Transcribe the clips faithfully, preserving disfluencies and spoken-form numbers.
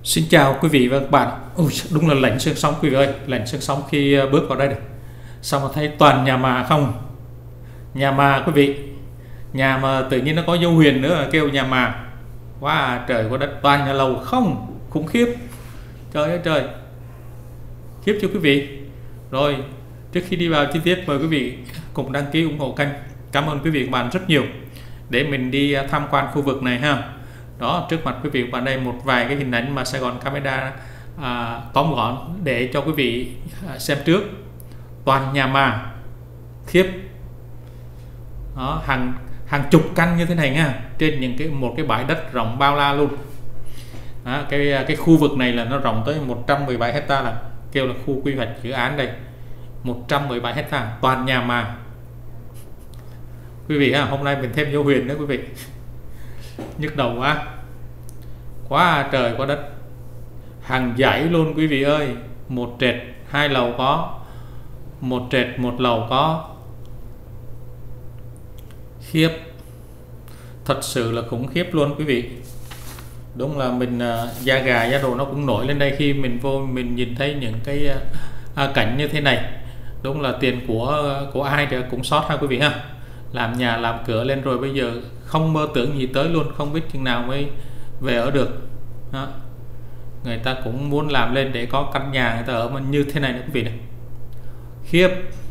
Xin chào quý vị và các bạn. Ui, đúng là lạnh xương sống quý vị ơi, lạnh xương sống khi bước vào đây này. Sao mà thấy toàn nhà mà không? Nhà mà quý vị. Nhà mà tự nhiên nó có dấu huyền nữa kêu nhà mà. Quá wow, trời quá đất, toàn nhà lầu không, khủng khiếp. Trời ơi trời. Khiếp cho quý vị. Rồi, trước khi đi vào chi tiết mời quý vị cùng đăng ký ủng hộ kênh. Cảm ơn quý vị và các bạn rất nhiều để mình đi tham quan khu vực này ha. Đó, trước mặt quý vị và bạn đây một vài cái hình ảnh mà Sài Gòn Camera à, tóm gọn để cho quý vị à, xem trước. Toàn nhà mà khiếp. Đó, hàng hàng chục căn như thế này nha, trên những cái một cái bãi đất rộng bao la luôn. Đó, cái cái khu vực này là nó rộng tới một trăm mười bảy hecta, là kêu là khu quy hoạch dự án đây. một trăm mười bảy hecta toàn nhà mà. Quý vị ha, hôm nay mình thêm dấu huyền nữa quý vị. Nhức đầu quá. Quá trời quá đất. Hàng dãy luôn quý vị ơi. Một trệt, hai lầu có. Một trệt, một lầu có. Khiếp. Thật sự là khủng khiếp luôn quý vị. Đúng là mình uh, da gà da đồ nó cũng nổi lên đây khi mình vô mình nhìn thấy những cái uh, cảnh như thế này. Đúng là tiền của của ai thì cũng sót ha quý vị ha. Làm nhà làm cửa lên rồi bây giờ không mơ tưởng gì tới luôn, không biết chừng nào mới về ở được. Đó. Người ta cũng muốn làm lên để có căn nhà người ta ở mà như thế này nữa quý vị này. Khiếp.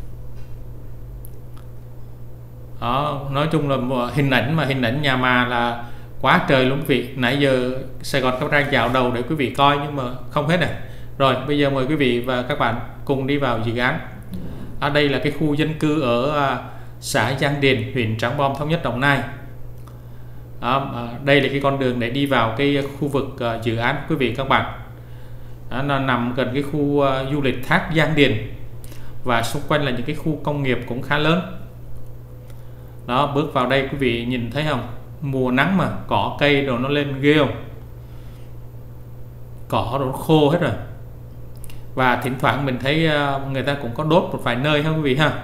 Đó, nói chung là hình ảnh mà hình ảnh nhà mà là quá trời luôn quý vị. Nãy giờ Sài Gòn Camera dạo đầu để quý vị coi nhưng mà không hết này. Rồi bây giờ mời quý vị và các bạn cùng đi vào dự án. Ở đây là cái khu dân cư ở xã Giang Điền, huyện Trảng Bom, Thống Nhất, Đồng Nai. Đó, đây là cái con đường để đi vào cái khu vực uh, dự án quý vị các bạn. Đó, nó nằm gần cái khu uh, du lịch Thác Giang Điền và xung quanh là những cái khu công nghiệp cũng khá lớn. Đó, bước vào đây quý vị nhìn thấy không, mùa nắng mà cỏ cây rồi nó lên ghê không, cỏ rồi nó khô hết rồi. Và thỉnh thoảng mình thấy uh, người ta cũng có đốt một vài nơi ha quý vị ha.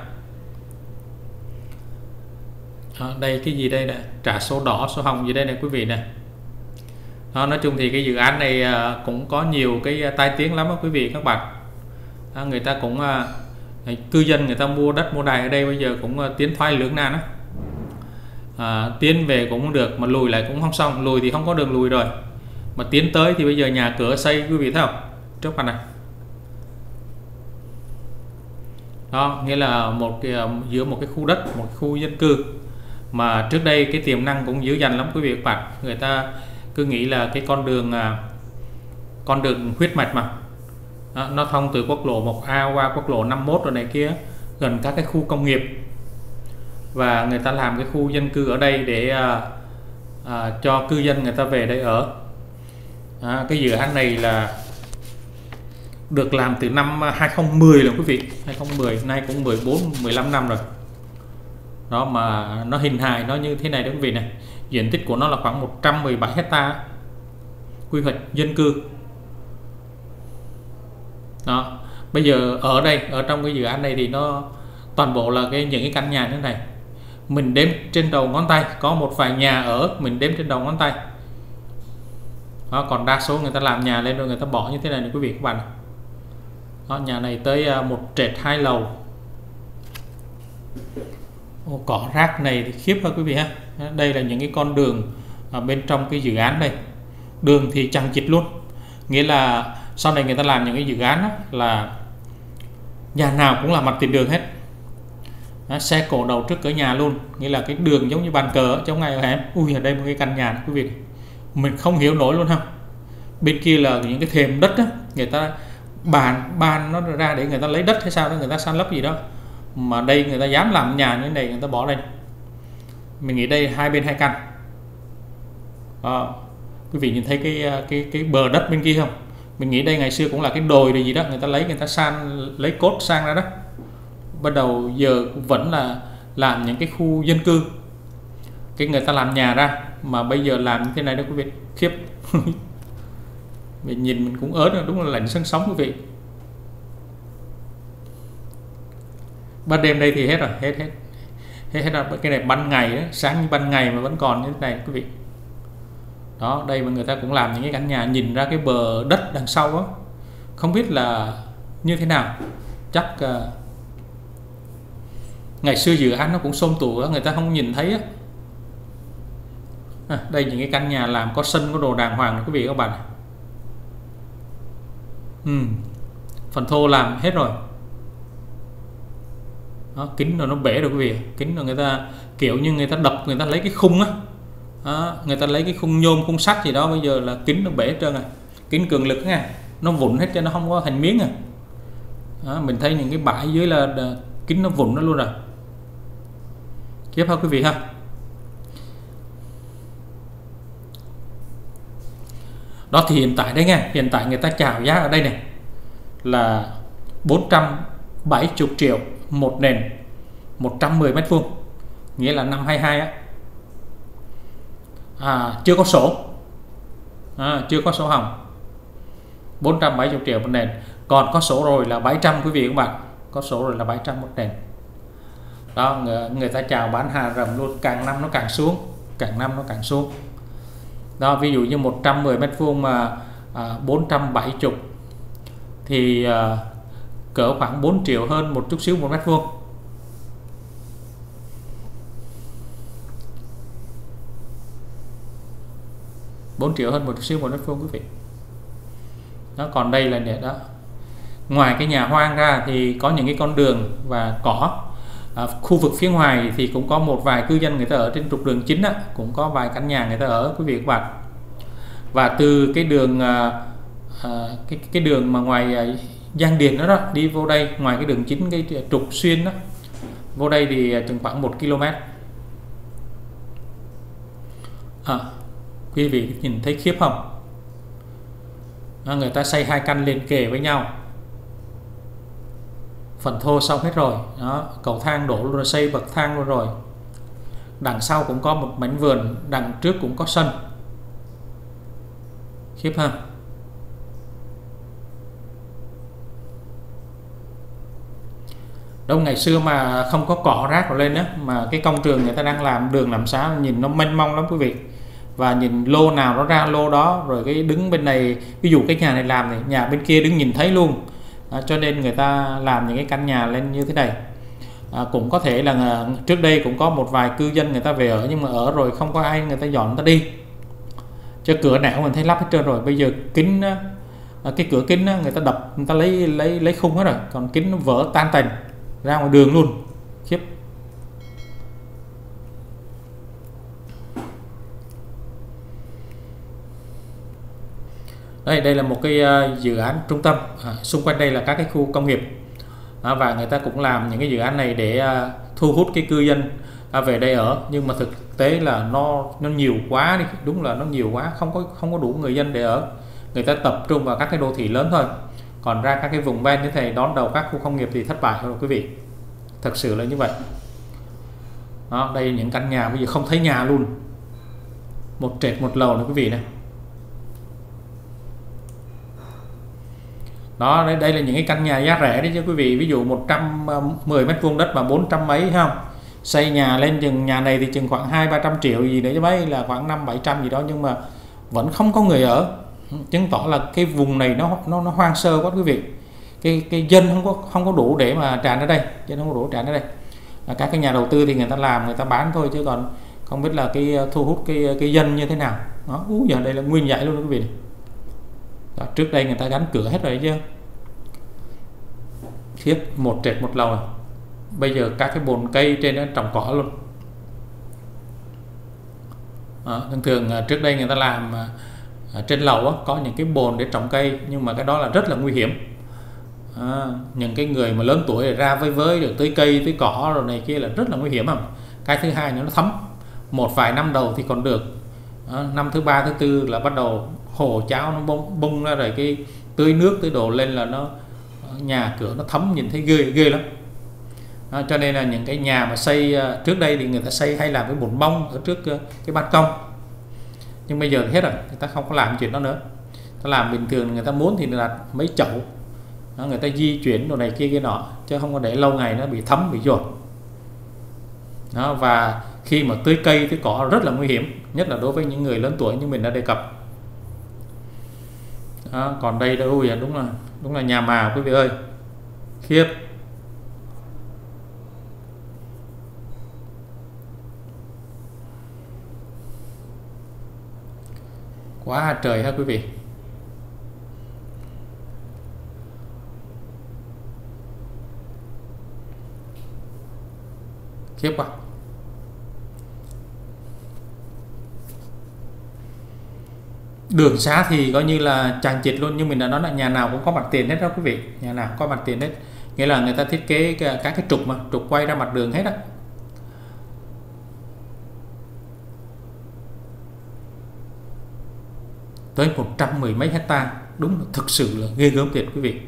Đó, đây cái gì đây nè, trả số đỏ số hồng gì đây nè quý vị nè. Đó, nói chung thì cái dự án này uh, cũng có nhiều cái tai tiếng lắm đó quý vị các bạn. Đó, người ta cũng uh, cư dân người ta mua đất mua đài ở đây bây giờ cũng uh, tiến thoái lưỡng nan đó. À, tiến về cũng không được mà lùi lại cũng không xong, lùi thì không có đường lùi rồi mà tiến tới thì bây giờ nhà cửa xây quý vị thấy không trước mặt này. Đó, nghĩa là một cái, giữa một cái khu đất, một cái khu dân cư mà trước đây cái tiềm năng cũng dữ dằn lắm quý vị các bạn. Người ta cứ nghĩ là cái con đường con đường huyết mạch mà. Đó, nó thông từ quốc lộ một A qua quốc lộ năm mốt rồi này kia, gần các cái khu công nghiệp, và người ta làm cái khu dân cư ở đây để à, à, cho cư dân người ta về đây ở. À, cái dự án này là được làm từ năm hai không một không rồi quý vị, hai không một không, nay cũng mười bốn mười lăm năm rồi. Đó mà nó hình hài nó như thế này đó quý vị này. Diện tích của nó là khoảng một trăm mười bảy hecta, quy hoạch dân cư. Đó, bây giờ ở đây, ở trong cái dự án này thì nó toàn bộ là cái những cái căn nhà như thế này. Mình đếm trên đầu ngón tay, có một vài nhà ở mình đếm trên đầu ngón tay. Đó, còn đa số người ta làm nhà lên rồi người ta bỏ như thế này này quý vị các bạn. Đó, nhà này tới một trệt hai lầu. Ô, cỏ rác này thì khiếp ha quý vị ha. Đây là những cái con đường ở bên trong cái dự án đây. Đường thì chằng chịt luôn. Nghĩa là sau này người ta làm những cái dự án đó, là nhà nào cũng là mặt tiền đường hết. Đó, xe cổ đầu trước cửa nhà luôn. Nghĩa là cái đường giống như bàn cờ trong ngày ở hẻm. Ui, ở đây một cái căn nhà này, quý vị, mình không hiểu nổi luôn ha. Bên kia là những cái thềm đất đó, người ta bàn ban nó ra để người ta lấy đất hay sao đó, người ta san lấp gì đó. Mà đây người ta dám làm nhà như thế này, người ta bỏ đây. Mình nghĩ đây hai bên hai căn. Đó, quý vị nhìn thấy cái cái cái bờ đất bên kia không? Mình nghĩ đây ngày xưa cũng là cái đồi rồi gì đó, người ta lấy người ta san lấy cốt sang ra đó. Bắt đầu giờ vẫn là làm những cái khu dân cư, cái người ta làm nhà ra mà bây giờ làm như thế này đó quý vị, khiếp. Mình nhìn mình cũng ớn rồi, đúng là lạnh xương sống quý vị. Ban đêm đây thì hết rồi, hết hết hết hết rồi. Cái này ban ngày đó, sáng như ban ngày mà vẫn còn như thế này quý vị. Đó, đây mà người ta cũng làm những cái căn nhà nhìn ra cái bờ đất đằng sau đó, không biết là như thế nào. Chắc uh, ngày xưa dự án nó cũng xôm tụ đó, người ta không nhìn thấy á. À, đây những cái căn nhà làm có sân có đồ đàng hoàng quý vị các bạn. ừ. Phần thô làm hết rồi đó, kính rồi nó bể rồi quý vị, kính rồi người ta kiểu như người ta đập, người ta lấy cái khung á, đó, người ta lấy cái khung nhôm khung sắt gì đó, bây giờ là kính nó bể hết trơn rồi, kính cường lực nha, nó vụn hết cho nó không có thành miếng à. Đó, mình thấy những cái bãi dưới là, là kính nó vụn nó luôn rồi. Tiếp theo quý vị ha. Đó thì hiện tại đây nha, hiện tại người ta chào giá ở đây này là bốn trăm bảy mươi triệu một nền một trăm mười mét vuông, nghĩa là năm hai hai á. À, chưa có sổ, à, chưa có sổ hồng, bốn trăm bảy mươi triệu một nền. Còn có sổ rồi là bảy trăm quý vị các bạn, có sổ rồi là bảy trăm một nền. Đó, người, người ta chào bán hà rầm luôn, càng năm nó càng xuống, càng năm nó càng xuống. Đó, ví dụ như một trăm mười mét vuông mà à, bốn trăm bảy mươi thì à, cỡ khoảng bốn triệu hơn một chút xíu một mét vuông. bốn triệu hơn một chút xíu một mét vuông quý vị. Đó, còn đây là nè, đó. Ngoài cái nhà hoang ra thì có những cái con đường và cỏ. À, khu vực phía ngoài thì cũng có một vài cư dân người ta ở trên trục đường chính á, cũng có vài căn nhà người ta ở quý vị các bạn. Và từ cái đường à, à, cái cái đường mà ngoài à, Giang Điền đó, đó đi vô đây, ngoài cái đường chính cái trục xuyên đó vô đây thì chừng khoảng một ki lô mét. À, quý vị nhìn thấy khiếp không? À, người ta xây hai căn liền kề với nhau, phần thô xong hết rồi đó, cầu thang đổ rồi, xây bậc thang luôn rồi. Đằng sau cũng có một mảnh vườn, đằng trước cũng có sân. Khiếp ha. Đâu ngày xưa mà không có cỏ rác lên á, mà cái công trường người ta đang làm đường làm sao nhìn nó mênh mông lắm quý vị. Và nhìn lô nào nó ra lô đó, rồi cái đứng bên này, ví dụ cái nhà này làm này, nhà bên kia đứng nhìn thấy luôn. À, cho nên người ta làm những cái căn nhà lên như thế này. À, cũng có thể là trước đây cũng có một vài cư dân người ta về ở, nhưng mà ở rồi không có ai, người ta dọn người ta đi. Chứ cửa nào mình thấy lắp hết trơn rồi. Bây giờ kính, cái cửa kính người ta đập, người ta lấy lấy lấy khung hết rồi, còn kính nó vỡ tan tành ra ngoài đường luôn. Khiếp. Đây, đây là một cái uh, dự án trung tâm. À, xung quanh đây là các cái khu công nghiệp. À, và người ta cũng làm những cái dự án này để uh, thu hút cái cư dân uh, về đây ở. Nhưng mà thực tế là nó nó nhiều quá đi, đúng là nó nhiều quá, không có không có đủ người dân để ở. Người ta tập trung vào các cái đô thị lớn thôi. Còn ra các cái vùng ven như thế này, đón đầu các khu công nghiệp thì thất bại rồi quý vị. Thật sự là như vậy. Đó, đây những căn nhà bây giờ không thấy nhà luôn, một trệt một lầu này quý vị này. Đó, đây, đây là những cái căn nhà giá rẻ đấy chứ quý vị. Ví dụ một trăm mười mét vuông đất mà bốn trăm mấy không, xây nhà lên chừng, nhà này thì chừng khoảng hai ba trăm triệu gì đấy chứ mấy, là khoảng năm bảy trăm gì đó, nhưng mà vẫn không có người ở, chứng tỏ là cái vùng này nó nó nó hoang sơ quá quý vị. Cái cái dân không có không có đủ để mà tràn ở đây, dân không có đủ tràn ở đây. À, các cái nhà đầu tư thì người ta làm, người ta bán thôi, chứ còn không biết là cái thu hút cái cái dân như thế nào. Đó, ú, giờ đây là nguyên dãy luôn đó quý vị. Đó, trước đây người ta gắn cửa hết rồi chứ. Khiếp, một trệt một lầu này. Bây giờ các cái bồn cây trên đó trồng cỏ luôn. Đó, thường thường trước đây người ta làm à, trên lầu đó, có những cái bồn để trồng cây, nhưng mà cái đó là rất là nguy hiểm. À, những cái người mà lớn tuổi ra với với được tưới cây tưới cỏ rồi này kia là rất là nguy hiểm. Không? Cái thứ hai nữa, nó thấm. Một vài năm đầu thì còn được, à, năm thứ ba thứ tư là bắt đầu hồ cháo nó bung, bung ra rồi, cái tưới nước tưới đồ lên là nó nhà cửa nó thấm, nhìn thấy ghê ghê lắm. À, cho nên là những cái nhà mà xây uh, trước đây thì người ta xây hay làm với bồn bông ở trước uh, cái ban công, nhưng bây giờ thì hết rồi, người ta không có làm chuyện đó nữa. Ta làm bình thường, người ta muốn thì đặt mấy chậu đó, người ta di chuyển đồ này kia kia nọ, chứ không có để lâu ngày nó bị thấm bị dột đó. Và khi mà tưới cây tưới cỏ rất là nguy hiểm, nhất là đối với những người lớn tuổi như mình đã đề cập. Đó, còn đây đâu ui, đúng là đúng là nhà mà quý vị ơi, khiếp. Quá trời ha quý vị. Khiếp quá. Đường xá thì coi như là tràn trịt luôn, nhưng mình đã nói là nhà nào cũng có mặt tiền hết đó quý vị, nhà nào cũng có mặt tiền hết, nghĩa là người ta thiết kế các cái trục mà trục quay ra mặt đường hết á. Tới một trăm mười mấy hecta, đúng là thực sự là ghê gớm thiệt quý vị.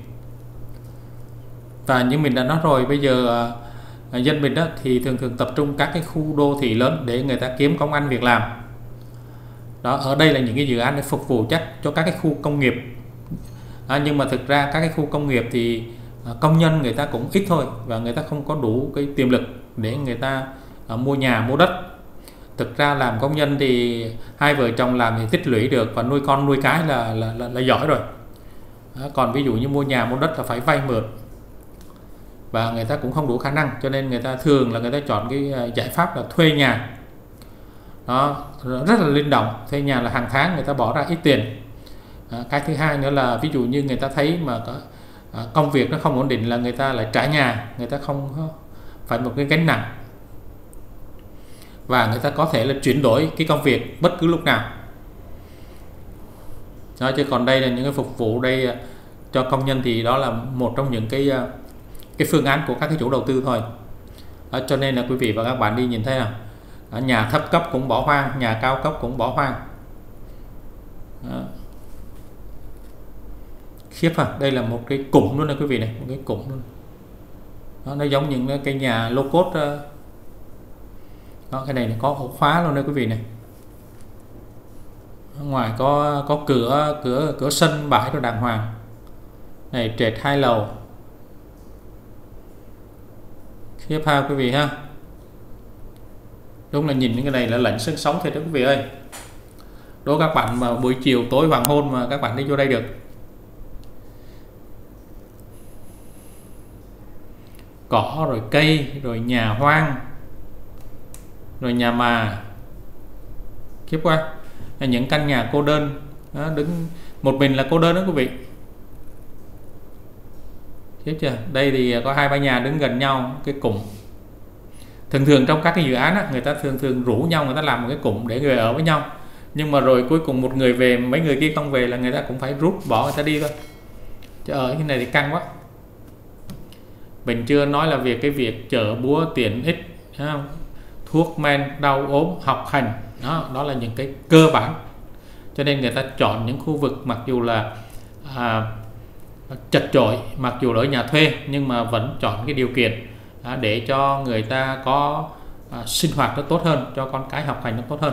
Và như mình đã nói rồi, bây giờ dân mình đó thì thường thường tập trung các cái khu đô thị lớn để người ta kiếm công ăn việc làm. Đó, ở đây là những cái dự án để phục vụ chắc cho các cái khu công nghiệp. À, nhưng mà thực ra các cái khu công nghiệp thì à, công nhân người ta cũng ít thôi, và người ta không có đủ cái tiềm lực để người ta à, mua nhà mua đất. Thực ra làm công nhân thì hai vợ chồng làm thì tích lũy được, và nuôi con nuôi cái là là, là, là giỏi rồi. À, còn ví dụ như mua nhà mua đất là phải vay mượn, và người ta cũng không đủ khả năng, cho nên người ta thường là người ta chọn cái giải pháp là thuê nhà. Đó, rất là linh động, thuê nhà là hàng tháng người ta bỏ ra ít tiền. À, cái thứ hai nữa là ví dụ như người ta thấy mà có, à, công việc nó không ổn định là người ta lại trả nhà, người ta không phải một cái gánh nặng, và người ta có thể là chuyển đổi cái công việc bất cứ lúc nào. Đó, chứ còn đây là những cái phục vụ đây cho công nhân thì đó là một trong những cái cái phương án của các cái chủ đầu tư thôi. Đó, cho nên là quý vị và các bạn đi nhìn thấy nào, nhà thấp cấp cũng bỏ hoang, nhà cao cấp cũng bỏ hoang. Đó. Khiếp à, đây là một cái cụm luôn này quý vị này, một cái cụm luôn. Đó, nó giống những cái nhà lô cốt. Đó, cái này có ổ khóa luôn đây quý vị này. Ở ngoài có có cửa cửa cửa sân bãi rồi đàng hoàng. Này trệt hai lầu. Khiếp ha quý vị ha. Đúng là nhìn những cái này là lạnh sương sống thiệt đó quý vị ơi. Đố các bạn mà buổi chiều tối hoàng hôn mà các bạn đi vô đây được. Cỏ rồi cây rồi nhà hoang rồi nhà mà. Khiếp quá. Những căn nhà cô đơn đó, đứng một mình là cô đơn đó quý vị. Khiếp chưa? Đây thì có hai ba nhà đứng gần nhau cái cụm. Thường thường trong các cái dự án á, người ta thường thường rủ nhau, người ta làm một cái cụm để người ở với nhau. Nhưng mà rồi cuối cùng một người về, mấy người kia không về là người ta cũng phải rút bỏ, người ta đi thôi. Chứ ở cái này thì căng quá. Mình chưa nói là việc cái việc chở búa tiện ích, thuốc men, đau ốm, học hành, đó, đó là những cái cơ bản. Cho nên người ta chọn những khu vực mặc dù là à, chật chội, mặc dù ở nhà thuê, nhưng mà vẫn chọn cái điều kiện à, để cho người ta có à, sinh hoạt nó tốt hơn, cho con cái học hành nó tốt hơn.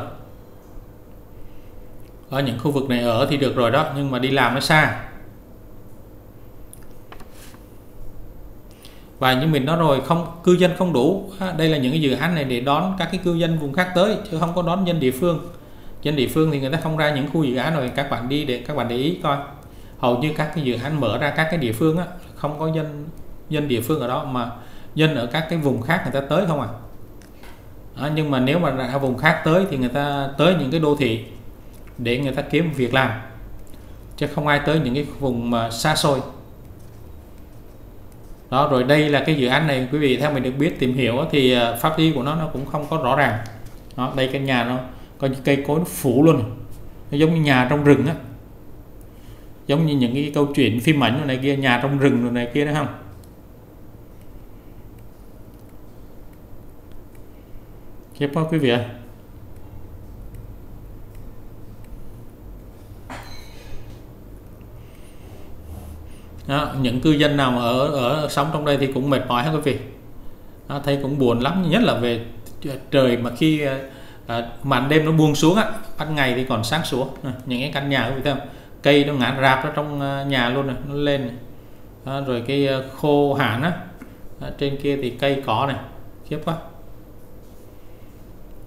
Ở những khu vực này ở thì được rồi đó, nhưng mà đi làm nó xa. Và như mình nói rồi, không cư dân không đủ. Đây là những cái dự án này để đón các cái cư dân vùng khác tới, chứ không có đón dân địa phương. Dân địa phương thì người ta không ra những khu dự án rồi. Các bạn đi để các bạn để ý coi, hầu như các cái dự án mở ra các cái địa phương á, không có dân dân địa phương ở đó, mà dân ở các cái vùng khác người ta tới không à. Đó, nhưng mà nếu mà ra vùng khác tới thì người ta tới những cái đô thị để người ta kiếm việc làm, chứ không ai tới những cái vùng mà xa xôi. Đó, rồi đây là cái dự án này quý vị, theo mình được biết tìm hiểu thì pháp lý của nó nó cũng không có rõ ràng. Đó, đây cái nhà nó có những cây cối nó phủ luôn, nó giống như nhà trong rừng á, giống như những cái câu chuyện phim ảnh này kia, nhà trong rừng rồi này kia đó không. Khiếp quá quý vị ạ. Đó, những cư dân nào mà ở ở sống trong đây thì cũng mệt mỏi hết quý vị. Đó, thấy cũng buồn lắm, nhất là về trời mà khi à, màn đêm nó buông xuống á, ban ngày thì còn sáng sủa. À, những cái căn nhà quý vị thấy không? Cây nó ngã rạp ở trong nhà luôn này, nó lên này. Đó, rồi cái khô hạn á, trên kia thì cây cỏ này, khiếp quá.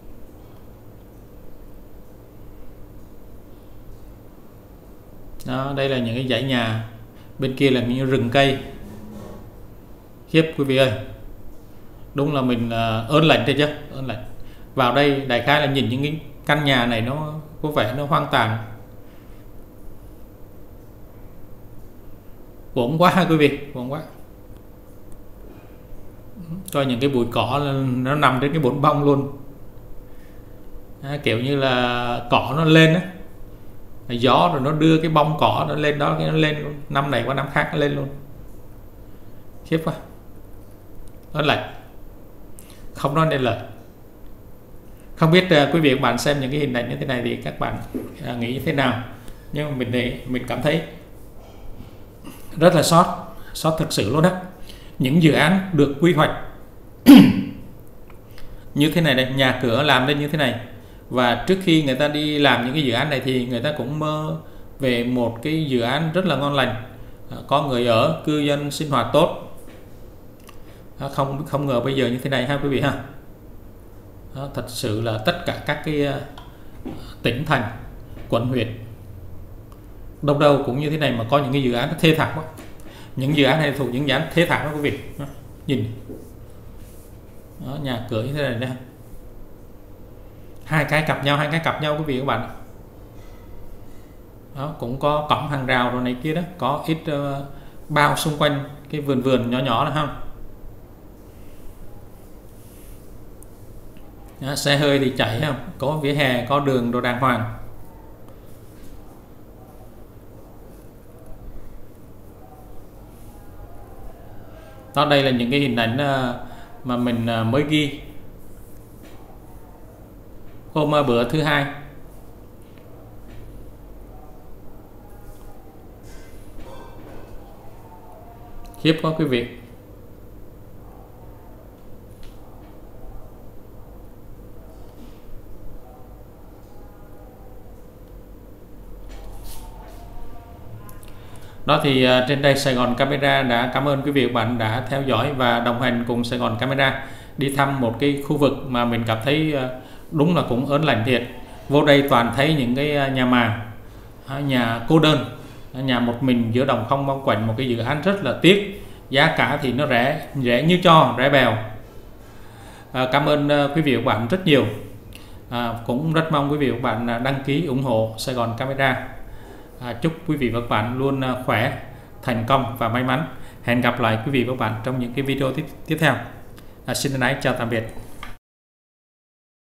Đó, đây là những cái dãy nhà, bên kia là những rừng cây. Khiếp quý vị ơi, đúng là mình uh, ớn lạnh thế chứ, ớn lạnh. Vào đây đại khái là nhìn những cái căn nhà này nó có vẻ nó hoang tàn, uổng quá quý vị, uổng quá. Coi những cái bụi cỏ nó nằm trên cái bồn bông luôn. À, kiểu như là cỏ nó lên á, gió rồi nó đưa cái bông cỏ nó lên đó, cái nó lên luôn. Năm này qua năm khác nó lên luôn. Khiếp quá, nó lạnh, không nói nên lời. Không biết uh, quý vị các bạn xem những cái hình ảnh như thế này thì các bạn uh, nghĩ như thế nào? Nhưng mà mình thì mình cảm thấy rất là sót, sót thực sự luôn đó. Những dự án được quy hoạch như thế này đây, nhà cửa làm lên như thế này, và trước khi người ta đi làm những cái dự án này thì người ta cũng mơ về một cái dự án rất là ngon lành, có người ở, cư dân sinh hoạt tốt. Không không ngờ bây giờ như thế này ha quý vị ha. Đó, thật sự là tất cả các cái tỉnh thành, quận huyện đâu đâu cũng như thế này, mà có những cái dự án nó thê thảm quá. Những dự án này thuộc những dự án thê thảm đó quý vị. Đó, nhìn đó, nhà cửa như thế này đây, hai cái cặp nhau, hai cái cặp nhau quý vị các bạn. Đó, cũng có cổng hàng rào rồi này kia đó, có ít uh, bao xung quanh cái vườn vườn nhỏ nhỏ đó ha. Đó, xe hơi thì chạy không, có vỉa hè, có đường đồ đàng hoàng. Đó, đây là những cái hình ảnh mà mình mới ghi hôm bữa thứ hai. Khiếp quá quý vị. Đó thì uh, trên đây Sài Gòn Camera đã cảm ơn quý vị và các bạn đã theo dõi và đồng hành cùng Sài Gòn Camera đi thăm một cái khu vực mà mình cảm thấy uh, đúng là cũng ớn lạnh thiệt. Vô đây toàn thấy những cái uh, nhà màng, uh, nhà cô đơn, uh, nhà một mình giữa đồng không bao quanh, một cái dự án rất là tiếc. Giá cả thì nó rẻ, rẻ như cho, rẻ bèo. Uh, cảm ơn uh, quý vị và các bạn rất nhiều. Uh, cũng rất mong quý vị và các bạn uh, đăng ký ủng hộ Sài Gòn Camera. À, chúc quý vị và các bạn luôn khỏe, thành công và may mắn. Hẹn gặp lại quý vị và các bạn trong những cái video tiếp tiếp theo. À, xin thân ái chào tạm biệt.